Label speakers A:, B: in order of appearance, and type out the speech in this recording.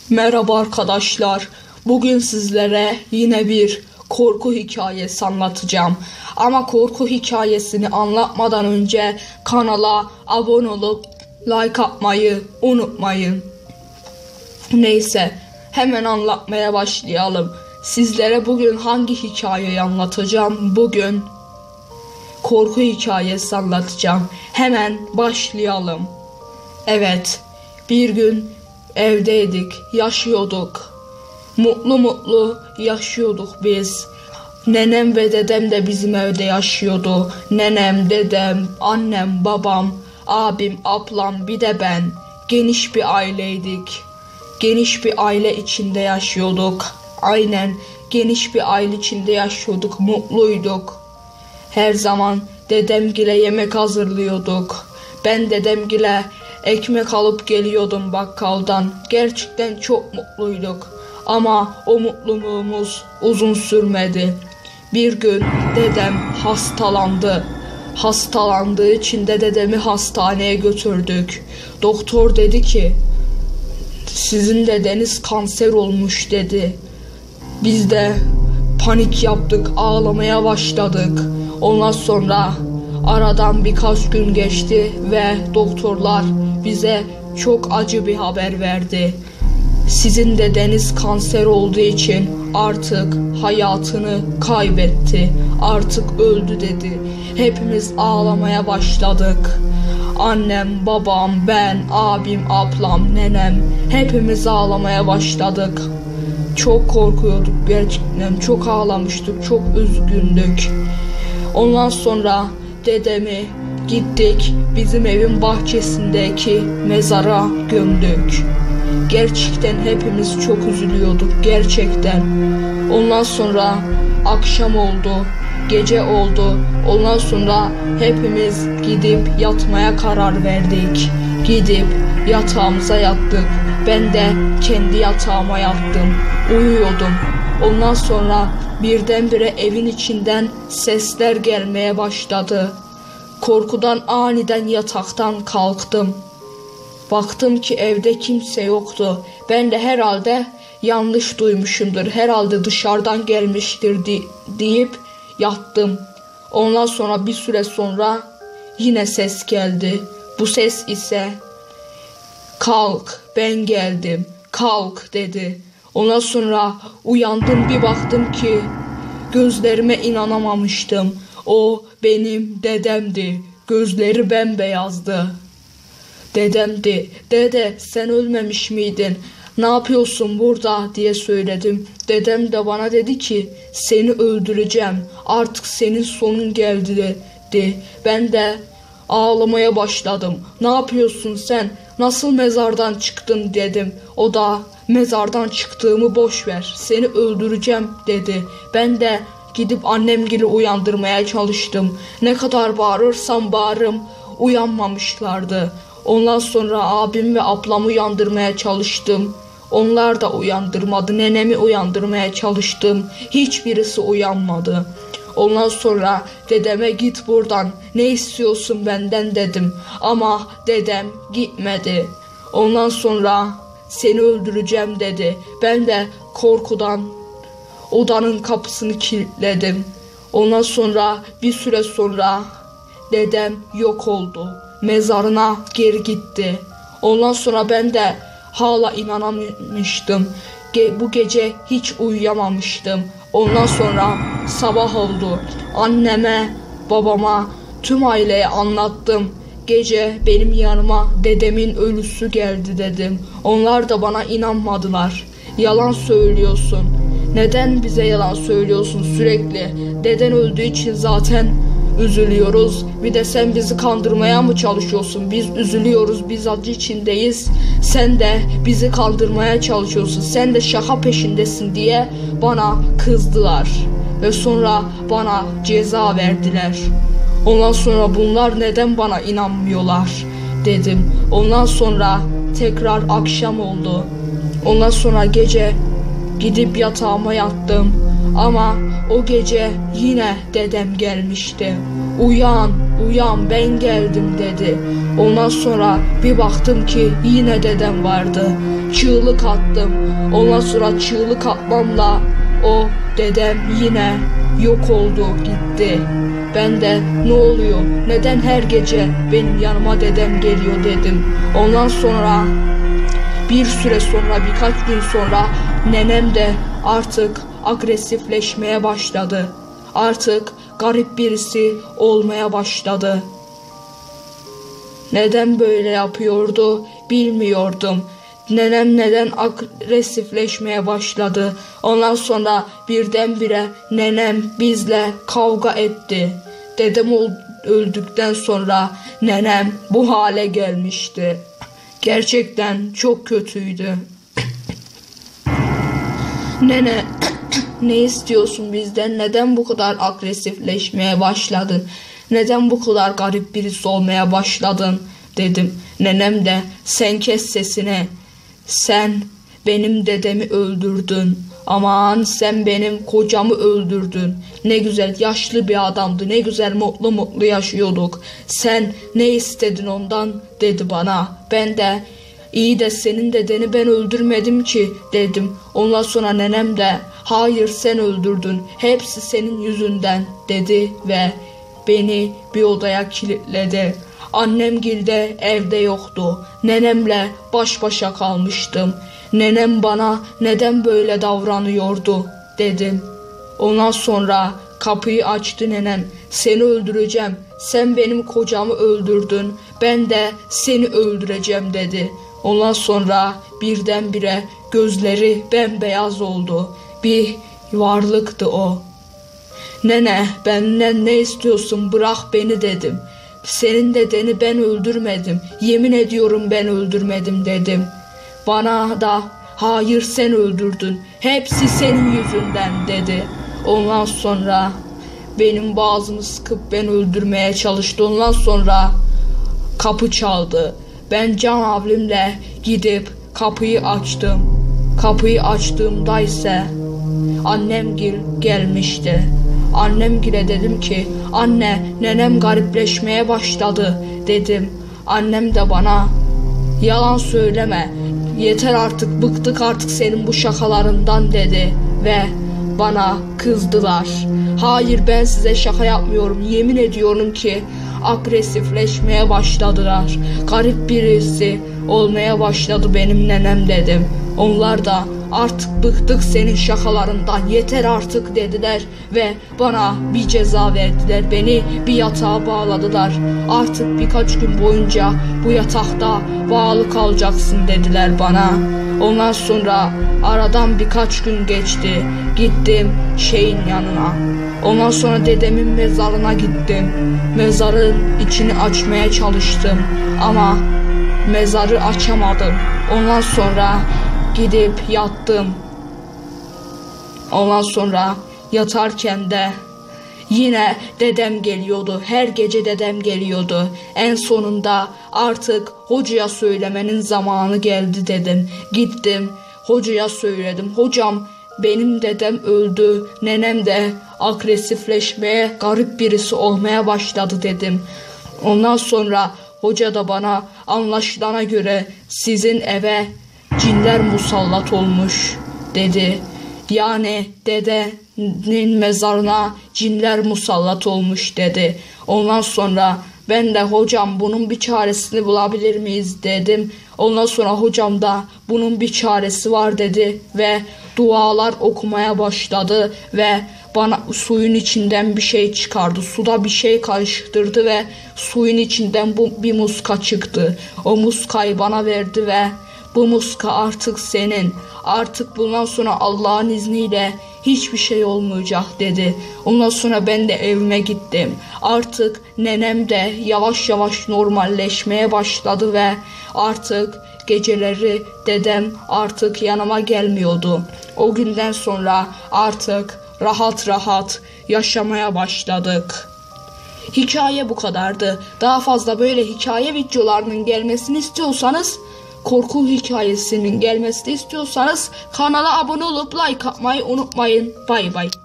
A: Merhaba arkadaşlar. Bugün sizlere yine bir korku hikayesi anlatacağım. Ama korku hikayesini anlatmadan önce kanala abone olup like atmayı unutmayın. Neyse, hemen anlatmaya başlayalım. Sizlere bugün hangi hikayeyi anlatacağım? Bugün korku hikayesi anlatacağım. Hemen başlayalım. Evet, bir gün evdeydik, yaşıyorduk. Mutlu mutlu yaşıyorduk biz. Nenem ve dedem de bizim evde yaşıyordu. Nenem, dedem, annem, babam, abim, ablam, bir de ben. Geniş bir aileydik. Geniş bir aile içinde yaşıyorduk. Aynen, geniş bir aile içinde yaşıyorduk, mutluyduk. Her zaman dedemgile yemek hazırlıyorduk. Ben dedemgile ekmek alıp geliyordum bakkaldan. Gerçekten çok mutluyduk. Ama o mutluluğumuz uzun sürmedi. Bir gün dedem hastalandı. Hastalandığı için de dedemi hastaneye götürdük. Doktor dedi ki, sizin dedeniz kanser olmuş dedi. Biz de panik yaptık, ağlamaya başladık. Ondan sonra aradan birkaç gün geçti ve doktorlar bize çok acı bir haber verdi. Sizin dedeniz kanser olduğu için artık hayatını kaybetti. Artık öldü dedi. Hepimiz ağlamaya başladık. Annem, babam, ben, abim, ablam, nenem hepimiz ağlamaya başladık. Çok korkuyorduk gerçekten. Çok ağlamıştık. Çok üzgündük. Ondan sonra dedemi gittik bizim evin bahçesindeki mezara gömdük. Gerçekten hepimiz çok üzülüyorduk gerçekten. Ondan sonra akşam oldu, gece oldu. Ondan sonra hepimiz gidip yatmaya karar verdik. Gidip yatağımıza yattık. Ben de kendi yatağıma yattım. Uyuyordum. Ondan sonra birdenbire evin içinden sesler gelmeye başladı. Korkudan aniden yataktan kalktım. Baktım ki evde kimse yoktu. Ben de herhalde yanlış duymuşumdur. Herhalde dışarıdan gelmiştir deyip yattım. Ondan sonra bir süre sonra yine ses geldi. Bu ses ise kalk, ben geldim, kalk dedi. Ondan sonra uyandım, bir baktım ki gözlerime inanamamıştım. O benim dedemdi. Gözleri bembeyazdı. Dedemdi. Dede, sen ölmemiş miydin? Ne yapıyorsun burada diye söyledim. Dedem de bana dedi ki seni öldüreceğim. Artık senin sonun geldi dedi. Ben de ağlamaya başladım. Ne yapıyorsun sen? Nasıl mezardan çıktın dedim. O da mezardan çıktığımı boş ver. Seni öldüreceğim dedi. Ben de gidip annemgili uyandırmaya çalıştım. Ne kadar bağırırsam bağırım uyanmamışlardı. Ondan sonra abim ve ablamı uyandırmaya çalıştım. Onlar da uyandırmadı. Nenemi uyandırmaya çalıştım. Hiçbirisi uyanmadı. Ondan sonra dedeme git buradan, ne istiyorsun benden dedim. Ama dedem gitmedi. Ondan sonra seni öldüreceğim dedi. Ben de korkudan odanın kapısını kilitledim. Ondan sonra bir süre sonra dedem yok oldu. Mezarına geri gitti. Ondan sonra ben de hala inanamamıştım. Bu gece hiç uyuyamamıştım. Ondan sonra sabah oldu. Anneme, babama, tüm aileye anlattım. Gece benim yanıma dedemin ölüsü geldi dedim. Onlar da bana inanmadılar. Yalan söylüyorsun. Neden bize yalan söylüyorsun sürekli? Deden öldüğü için zaten üzülüyoruz. Bir de sen bizi kandırmaya mı çalışıyorsun? Biz üzülüyoruz, biz acı içindeyiz. Sen de bizi kandırmaya çalışıyorsun. Sen de şaka peşindesin diye bana kızdılar. Ve sonra bana ceza verdiler. Ondan sonra bunlar neden bana inanmıyorlar dedim. Ondan sonra tekrar akşam oldu. Ondan sonra gece gidip yatağıma yattım. Ama o gece yine dedem gelmişti. Uyan, uyan ben geldim dedi. Ondan sonra bir baktım ki yine dedem vardı. Çığlık attım. Ondan sonra çığlık atmamla o dedem yine yok oldu gitti. Ben de ne oluyor, neden her gece benim yanıma dedem geliyor dedim. Ondan sonra bir süre sonra, birkaç gün sonra nenem de artık agresifleşmeye başladı. Artık garip birisi olmaya başladı. Neden böyle yapıyordu bilmiyordum. Nenem neden agresifleşmeye başladı. Ondan sonra birdenbire nenem bizle kavga etti. Dedem öldükten sonra nenem bu hale gelmişti. Gerçekten çok kötüydü. Nene, ne istiyorsun bizden? Neden bu kadar agresifleşmeye başladın? Neden bu kadar garip birisi olmaya başladın? Dedim. Nenem de sen kes sesini. Sen benim dedemi öldürdün. Aman sen benim kocamı öldürdün. Ne güzel yaşlı bir adamdı. Ne güzel mutlu mutlu yaşıyorduk. Sen ne istedin ondan dedi bana. Ben de iyi de senin dedeni ben öldürmedim ki dedim. Ondan sonra nenem de hayır sen öldürdün. Hepsi senin yüzünden dedi ve beni bir odaya kilitledi. Annemgil de evde yoktu. Nenemle baş başa kalmıştım. Nenem bana neden böyle davranıyordu dedim. Ondan sonra kapıyı açtı nenem. Seni öldüreceğim. Sen benim kocamı öldürdün. Ben de seni öldüreceğim dedi. Ondan sonra birdenbire gözleri bembeyaz oldu. Bir varlıktı o. Nene benden ne istiyorsun bırak beni dedim. Senin dedeni ben öldürmedim. Yemin ediyorum ben öldürmedim dedim. Bana da hayır sen öldürdün. Hepsi senin yüzünden dedi. Ondan sonra benim boğazımı sıkıp beni öldürmeye çalıştı. Ondan sonra kapı çaldı. Ben can havlimle gidip kapıyı açtım. Kapıyı açtığımda ise annemgil gelmişti. Annemgile dedim ki anne nenem garipleşmeye başladı dedim. Annem de bana yalan söyleme yeter artık bıktık artık senin bu şakalarından dedi ve bana kızdılar. Hayır ben size şaka yapmıyorum yemin ediyorum ki agresifleşmeye başladılar. Garip birisi olmaya başladı benim nenem dedim. Onlar da artık bıktık senin şakalarından yeter artık dediler ve bana bir ceza verdiler. Beni bir yatağa bağladılar. Artık birkaç gün boyunca bu yatakta bağlı kalacaksın dediler bana. Ondan sonra aradan birkaç gün geçti. Gittim şeyin yanına. Ondan sonra dedemin mezarına gittim. Mezarın içini açmaya çalıştım ama mezarı açamadım. Ondan sonra gidip yattım. Ondan sonra yatarken de yine dedem geliyordu. Her gece dedem geliyordu. En sonunda artık hocaya söylemenin zamanı geldi dedim. Gittim hocaya söyledim. Hocam benim dedem öldü. Nenem de agresifleşmeye, garip birisi olmaya başladı dedim. Ondan sonra hoca da bana anlaşılana göre sizin eve cinler musallat olmuş dedi. Yani dedenin mezarına cinler musallat olmuş dedi. Ondan sonra ben de hocam bunun bir çaresini bulabilir miyiz dedim. Ondan sonra hocam da bunun bir çaresi var dedi ve dualar okumaya başladı ve bana suyun içinden bir şey çıkardı. Suda bir şey karıştırdı ve suyun içinden bir muska çıktı. O muskayı bana verdi ve bu muska artık senin. Artık bundan sonra Allah'ın izniyle hiçbir şey olmayacak dedi. Ondan sonra ben de evime gittim. Artık nenem de yavaş yavaş normalleşmeye başladı ve artık geceleri dedem artık yanıma gelmiyordu. O günden sonra artık rahat rahat yaşamaya başladık. Hikaye bu kadardı. Daha fazla böyle hikaye videolarının gelmesini istiyorsanız, korku hikayesinin gelmesini istiyorsanız kanala abone olup like atmayı unutmayın. Bay bay.